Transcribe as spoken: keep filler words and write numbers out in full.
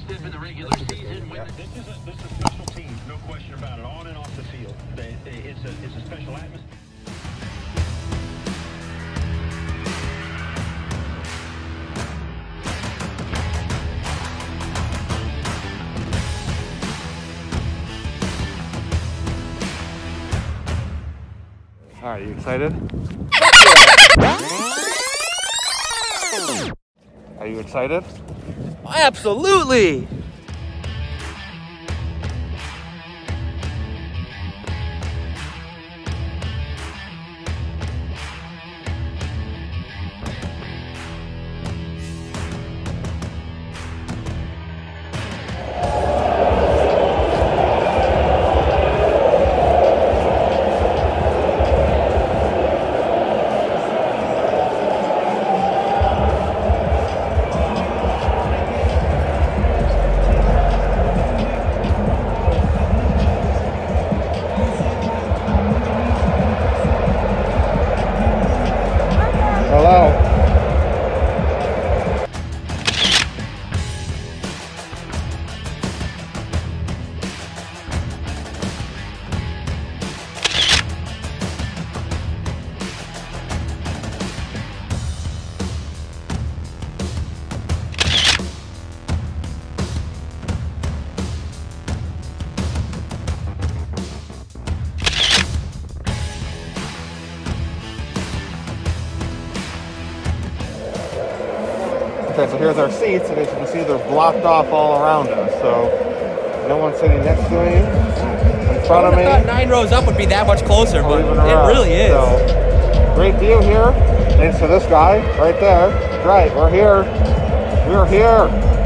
championship in the regular season. Yeah. This is a, this is a special team, no question about it, on and off the field. They, they, it's a it's a special atmosphere. All right, you excited? Are you excited? Absolutely! Hello. Okay, so here's our seats, and as you can see, they're blocked off all around us. So no one's sitting next to me, in front of me. I thought nine rows up would be that much closer, but it really is. So, great view here. Thanks to this guy right there. Right, we're here. We're here.